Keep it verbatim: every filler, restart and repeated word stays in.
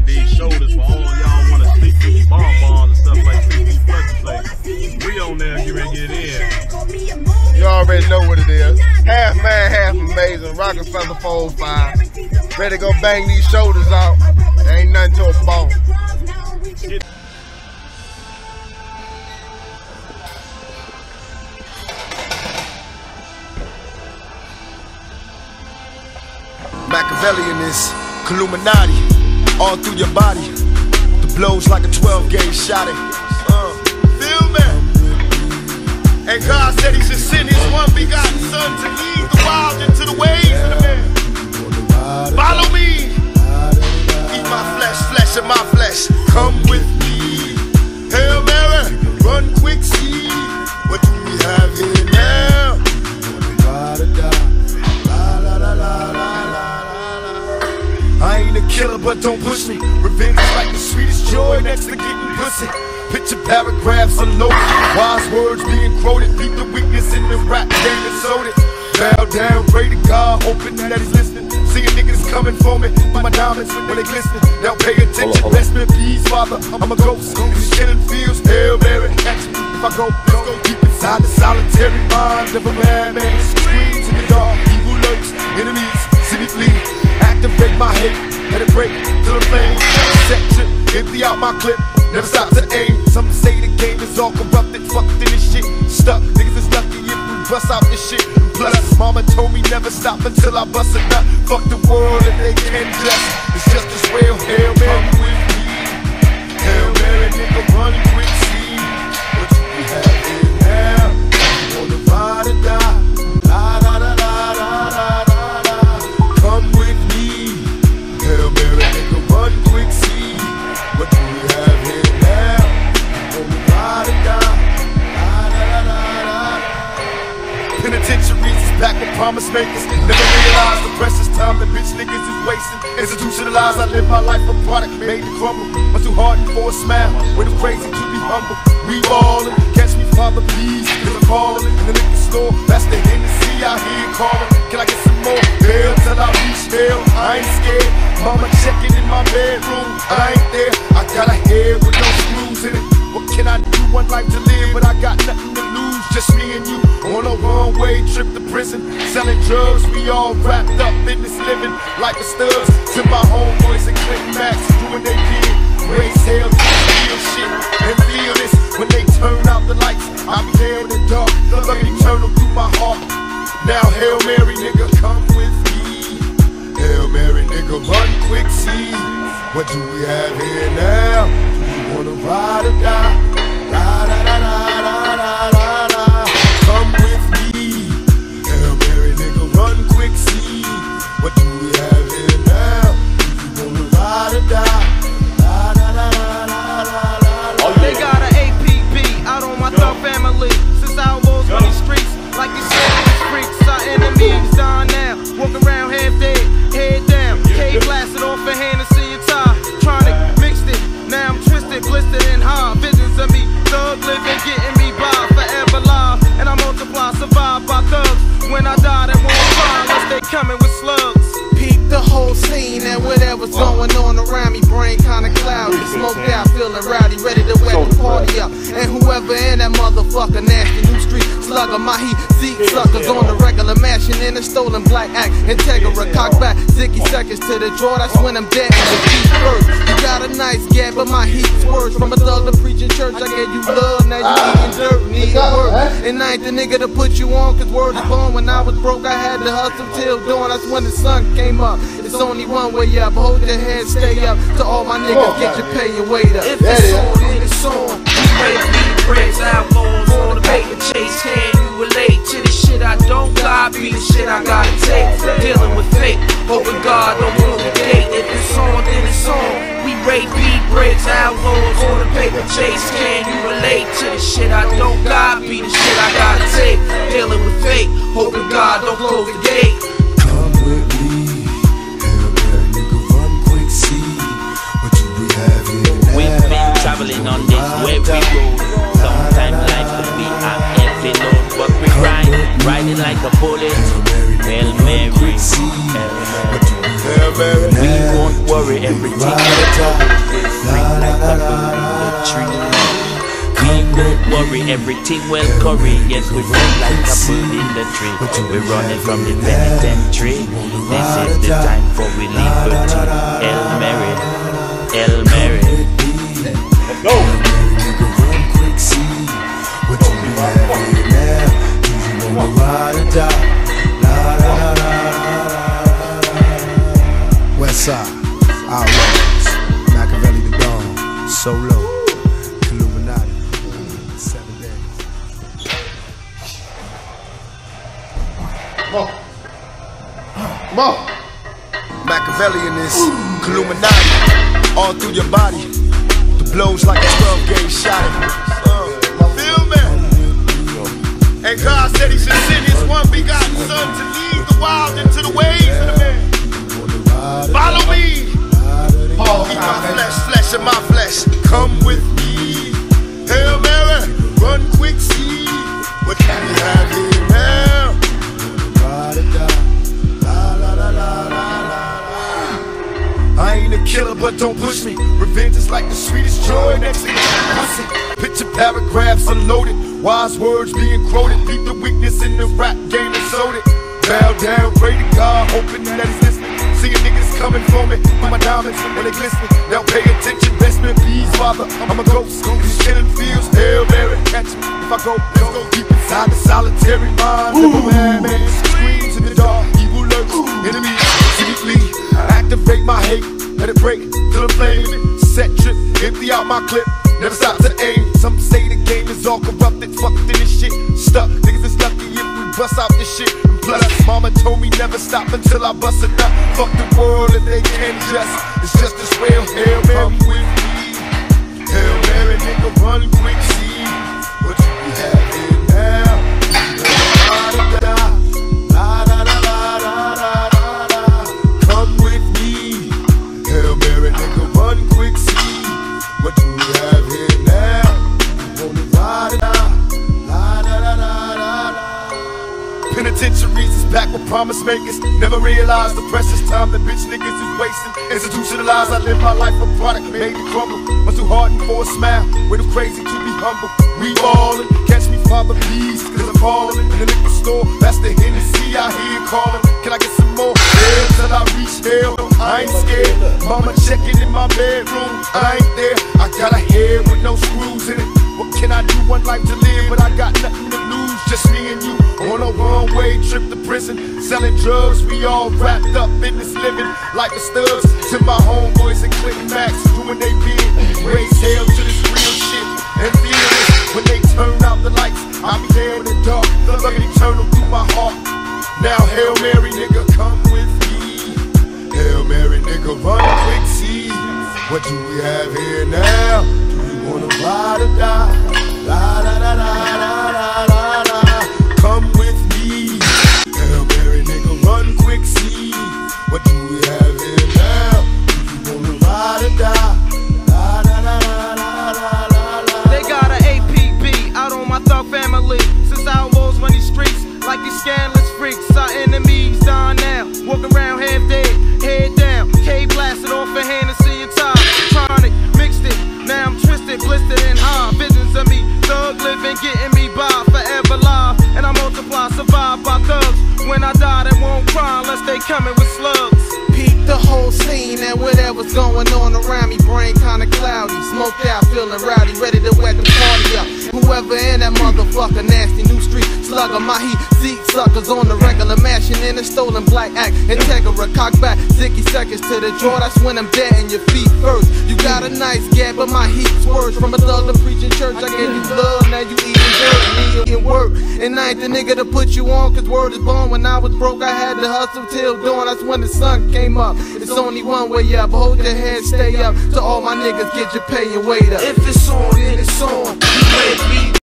bang these shoulders for all y'all want to sleep through bonbons and stuff like that. We on there, get ready to get in. You already know what it is. Half man, half amazing. Rockefeller four oh five. Ready to go bang these shoulders out. There ain't nothing to a bone. Machiavellian is Illuminati, all through your body. The blows like a twelve gauge shot it. Uh, feel me? And God said he should send his one begotten son to lead the wild into the ways of the man. Follow me. Eat my flesh, flesh of my flesh. Come with me. Hail Mary, run quick, see. What do we have here now? I ain't a killer, but don't push me. Revenge is like the sweetest joy next to getting pussy. Picture paragraphs unloaded, wise words being quoted. Beat the weakness in the rap game and sold it. Bow down, pray to God, hoping that he's listening. Seeing niggas coming for me, for my diamonds when they glisten. Now pay attention, bless me, please, Father. I'm a ghost, these killing fields. Hail Mary, catch me if I go. Let's go deep inside the solitary mind of a madman. Screams in the dark, evil lurks, enemies, see me flee. Activate my hate, let it break till the flame. Set trip, empty out my clip, never stop to aim. Some say the game is all corrupted, fucked in this shit. Stuck, niggas is lucky if we bust out this shit. And plus, mama told me never stop until I bust a nut. Fuck the world and they can't just. It's just as well, Hail Mary with me. Hail Mary, nigga, run quick, see. What you we have here now? You wanna ride or die? La da da da da da da da. Come with me. Hail Mary, nigga, run quick, see. What do we have here now? You wanna ride or die? La da da da da da. Penitentiaries is back with promise makers. Never realized the precious time that bitch niggas is wasting. Institutionalized, I live my life a product made to crumble. I'm too hardened for a smile, way too crazy to be humble. We ballin', catch me, Father, please. Cause I'm callin' in the liquor store. That's the Hennessy out here calling. Can I get some more? Bail till I reach bail. I ain't scared. Mama checking in my bedroom. I ain't there. I got a head with no screws in it. What can I do? One life to live, but I got nothing to lose. Just me and you on a one-way trip to prison. Selling drugs, we all wrapped up in this living like the studs. To my homeboys and Clinton Max doing they did. Raise hell to feel shit and feel this. When they turn out the lights, I'll be there in the dark. The love eternal through my heart. Now Hail Mary, nigga, come with me. Hail Mary, nigga, run quick, see. What do we have here now? Do you wanna ride or die? Da da da da da da da da. Come with me. Hail Mary, nigga, run quick, see. What do we have here now? Do you wanna ride or die? Da da da da da da da. They got an A P B out on my thug family. Since I was on these streets, like these savage freaks, our enemies dying now. Walk around half dead, head down. K blasted off a Hennessy and tie. Tronic mixed it, now I'm twisted, blistered and high. Visions of me, thug living, getting me by, forever live. And I multiply, survive by thugs. When I die, they won't fly unless they coming with slugs. Peep the whole scene and whatever's going on around me, brain kinda cloudy. Smoked out, feeling rowdy, ready to wet the party up. And whoever in that motherfucker, nasty new street slugger, my heat, Zeke suckers on the regular, mashing in a stolen black act. Integra, cock back, zicky seconds to the draw, that's when I'm dead in the feet first. You got a nice gap, but my heat's worse. From a thug to preaching church, I gave you love, now you eating dirt, need work. And I ain't the nigga to put you on, cause word is born. When I was broke, I had to hustle till dawn, that's when the sun came up. It's only one way up, hold your head, stay up. To all my niggas, get your pay and wait up. If it's on, then it's on. Break breaks, outlaws on the paper chase. Can you relate to the shit I don't got? Be the shit I gotta take. Dealing with fate, hoping God don't close the gate. If it's on, then it's on. We rate beat breaks, outlaws on the paper chase. Can you relate to the shit I don't got? Be the shit I gotta take. Dealing with fate, hoping God don't close the gate. Come with me. Hail Mary, nigga, run quick, see. What you we have here now? We've been traveling on this weary road. Sometimes life could be an empty load, but we ride, riding like a bullet. Hail Mary, Hail Mary. What you we have Mary. We won't worry, everything will spring like a the tree. We won't worry, everything will curry. Yes, we feel like a bird in the tree. We're running from the penitentiary. This is the time for we liberty. El Mary, El Mary. Let's go. What do you have here now? Do you wanna ride or die? La la la la la. Westside, Outlaws, Machiavelli the Dawn, Solo, Illuminati, seven days. Come on. Come on. Machiavelli in this Illuminati, all through your body. The blows like a twelve gauge shot. Uh, feel me? And God said he should send his one begotten son to lead the wild into the ways of the man. Follow me. Pause. Eat my flesh, flesh of my flesh. Come with me. Hail Mary, run quick, see what can you have here now? I ain't a killer, but don't push me. Revenge is like the sweetest joy next to pussy. Picture paragraphs unloaded, wise words being quoted. Beat the weakness in the rap game and sold it. Bow down, pray to God, hoping that he's listening. Seeing niggas coming for me, with my diamonds when they glisten. Now pay attention, best man, please, Father. I'm a ghost, these killing fields. Hail Mary, catch me if I go. Let's go deep inside the solitary mind of a madman. Screams in the dark, evil lurks, enemies secretly. Activate my hate, let it break till I'm flaming. Set trip, empty out my clip, never stop to aim. Some say the game is all corrupted, fucked in this shit. Stuck, niggas is lucky if we bust out this shit. And plus, mama told me never stop until I bust it up. Fuck the world and they can't just, it's just as well. Hail Mary with me, Hail Mary, nigga, run quick, see what you be having now. La la la la la la la. Come with me, Hail Mary, nigga, run quick, see what you be having now. You wanna ride it out? La la la la la la. Penitentiaries is back with promise makers. Never realized the precious time that bitch niggas is wasting. Institutionalized, I live my life a product made to crumble. Must too hardened for a smile, way too crazy to be humble. We ballin', catch me, Father, please, cause I'm fallin'. In the liquor store, that's the Hennessy I hear calling. Can I get some more? Hell till I reach hell, I ain't scared. Mama checking in my bedroom, I ain't there. I got a head with no screws in it. What can I do? One life to live, but I got nothing to lose. Just me and you on a one-way trip to prison. Selling drugs, we all wrapped up in this living like the studs. To my homeboys and Clinton Max doing they bid. Raise hell to this real shit and feel this. When they turn out the lights, I'll be there in the dark. The love eternal through my heart. Now Hail Mary, nigga, come with me. Hail Mary, nigga, run quick, see what do we have here now? Do you wanna ride or die? La la la la la la la la. Come with me, Hail Mary, nigga, run quick, see what do we have here now? Do you wanna ride or die? La la la la la la la la. They got an A P B out on my thug family. Since outlaws run these streets like these scandalous freaks. Our enemies dying now, walking around half dead, head down. K blasted off a Hennessy and time. Chronic, mixed it, now I'm twisted, blistered and high. Visions of me, thug living, getting me by, forever live. And I multiply, survive by thugs. When I die, they won't cry unless they coming with slugs. Peep the whole scene and whatever's going on around me. Brain kinda cloudy, smoked out, feeling rowdy, ready to wet the party up. Whoever in that motherfucker, nasty new street slugger, my heat, seat suckers on the regular, mashing in a stolen black act. Integra, cock back, zicky seconds to the jaw. That's when I'm dead in your feet first. You got a nice gap, but my heat's worse. From a thug to preaching church, I gave you love, now you eating dirt and eating work. And I ain't the nigga to put you on, cause word is born. When I was broke, I had to hustle till dawn. That's when the sun came up. It's only one way up, hold your head, stay up. To all my niggas, get your pay and wait up. If it's on, then it's on. You may be